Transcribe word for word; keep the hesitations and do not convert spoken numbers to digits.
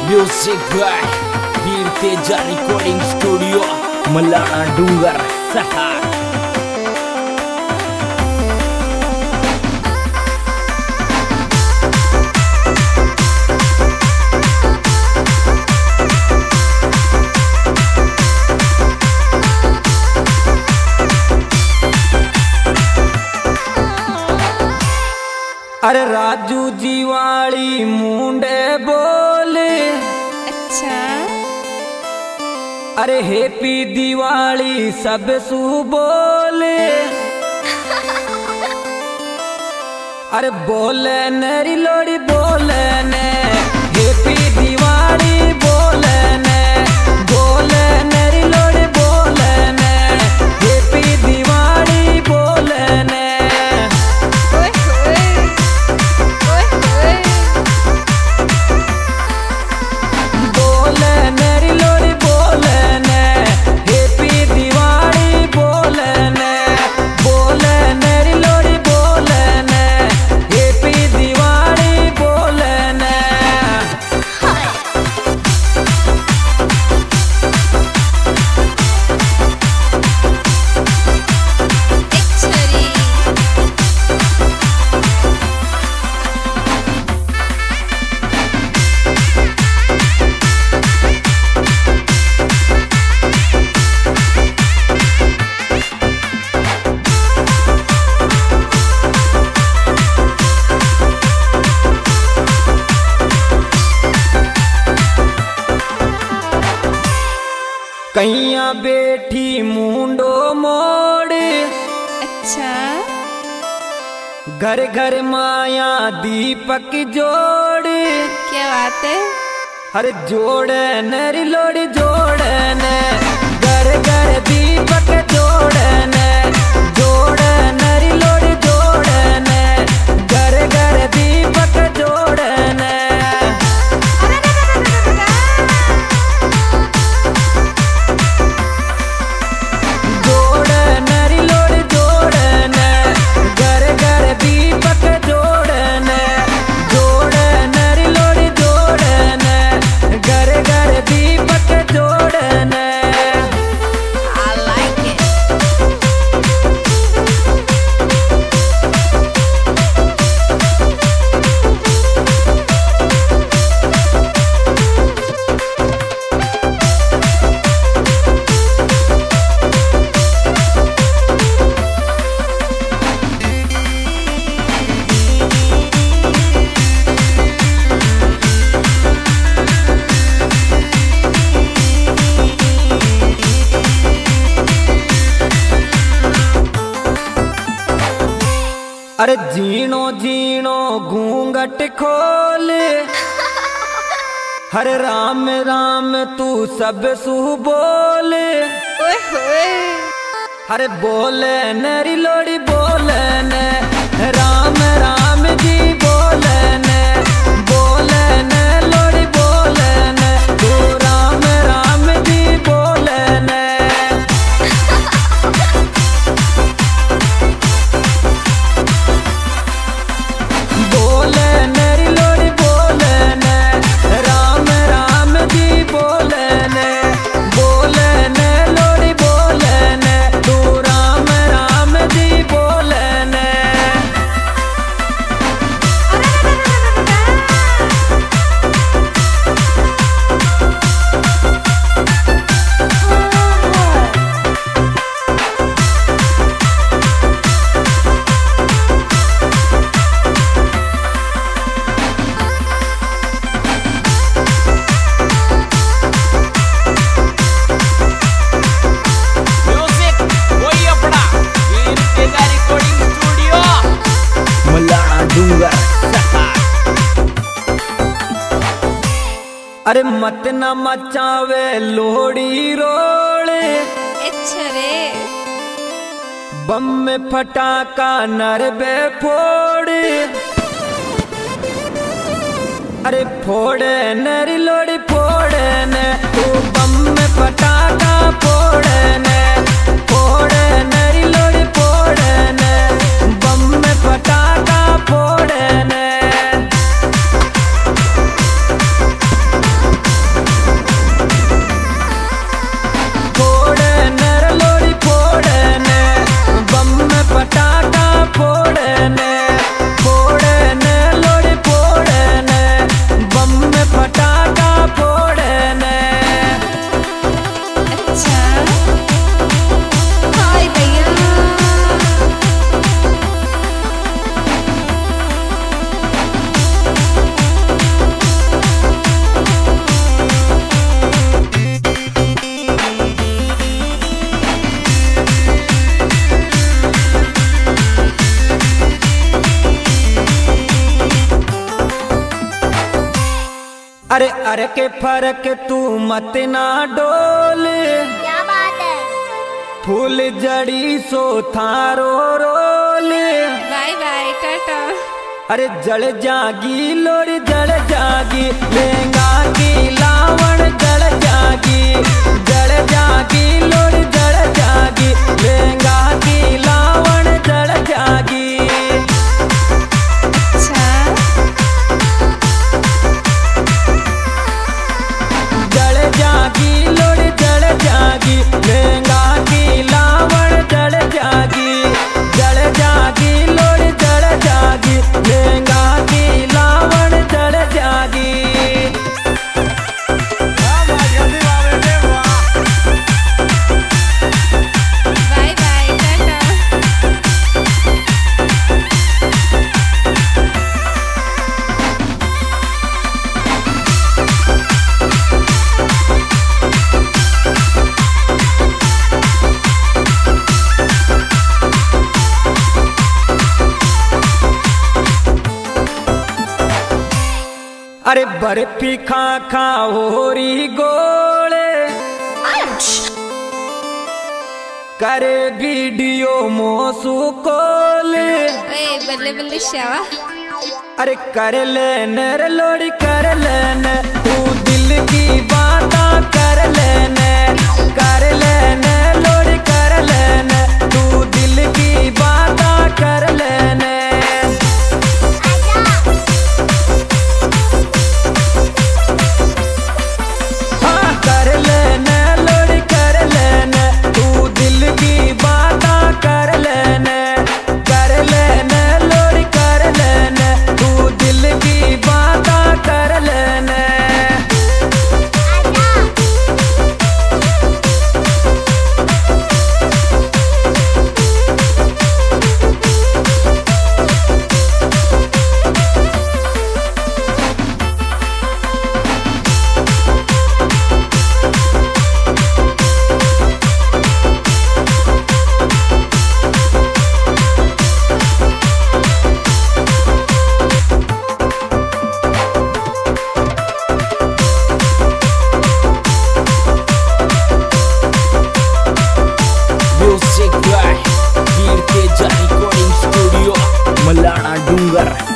Music by वीर तेजा recording studio Malana डुंगर सहा। अरे राजू जीवाली मुंडे बोले अच्छा। अरे हैप्पी दिवाली सब सु बोले अरे बोले नरी लोड़ी बोले ने हैप्पी दिवाली बोले ने बोले नरी लोड़ी बोले ने हैप्पी दिवाली बोले ने। कैया बैठी मुंडो मोड़े अच्छा। घर घर माया दीपक जोड़े क्या बात है। अरे जोड़े नरी लोड़ी जोड़े ने घर घर दीपक जोड़े ने जोड़े नरी लोड़ी जोड़े ने घर घर दीपक जोड़े ने। अरे जीणो जीणो घूंघट खोल हरे राम राम तू सब सु बोले हरे बोले नरी लोड़ी बोले ने राम राम जी बोले ने बोले ने लोड़ी बोले ने तू राम राम जी बोले ने। बोले नरी लोड़ी बोले ने राम राम जी बोले ने बोले ने लोड़ी बोले ने तू राम राम जी बोले ने। अरे मत न मचावे लोड़ी रोले अच्छा रे। बम में फटाका नरबे फोड़े अरे फोड़े नरी लोड़ी फोड़े ने तू बम में फटाका फोड़े ने फोड़े नरी लोड़ी फोड़े ने बम में फटाका फोड़े ने। अरे अरे के फर्क तू मत ना डोल, क्या बात है। फूल जड़ी सो थारो रोल। By bye tata. अरे जड़ जागी लोरी जड़ जागी, लेंगा की लावण जड़ जागी। जड़ जागी लोरी जड़ जागी, लेंगा की लावण जड़ जागी। अच्छा जड़ जागी लोरी जड़ जागी, लेंगा की लावण जड़ जागी। जड़ जागी लोरी जड़ जागी, लेंगा की लावण जड़ जागी। Bye bye tata. अरे बर्फी खा खा होरी गोले, करे वीडियो मोसू कोले। ओए बल्ले बल्ले शावा। अरे कर लेने रे लोड़ी कर लेने, तू दिल की बात कर लेने। कर लेने लोड़ी कर लेने, तू दिल की बात कर लेने। हाँ कर लेने लोड़ी कर लेने, तू दिल की बात कर लेने। कर लेने लोड़ी कर लेने, तू दिल की बात कर लेने। म्यूजिक बाय कीर्ति जा रिकॉर्डिंग स्टूडियो मलाना डूंगर।